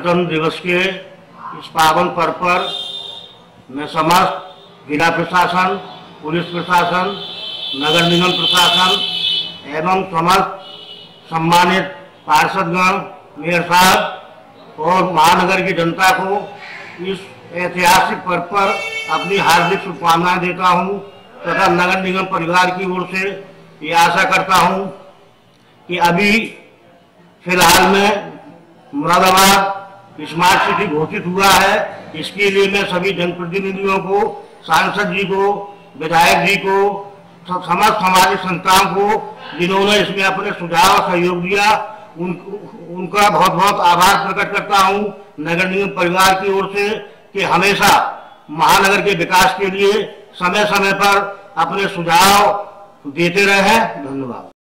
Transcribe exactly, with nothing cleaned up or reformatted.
गणतंत्र दिवस के इस पावन पर्व पर मैं समस्त जिला प्रशासन, पुलिस प्रशासन, नगर निगम प्रशासन एवं समस्त सम्मानित पार्षदगण, मेयर साहब और महानगर की जनता को इस ऐतिहासिक पर्व पर अपनी हार्दिक शुभकामनाएं देता हूं तथा नगर निगम परिवार की ओर से ये आशा करता हूं कि अभी फिलहाल में मुरादाबाद स्मार्ट सिटी घोषित हुआ है। इसके लिए मैं सभी जनप्रतिनिधियों को, सांसद जी को, विधायक जी को, समस्त सामाजिक संस्थाओं को जिन्होंने इसमें अपने सुझाव सहयोग दिया उन, उनका बहुत बहुत आभार प्रकट करता हूं नगर निगम परिवार की ओर से कि हमेशा महानगर के विकास के लिए समय समय पर अपने सुझाव देते रहे। धन्यवाद।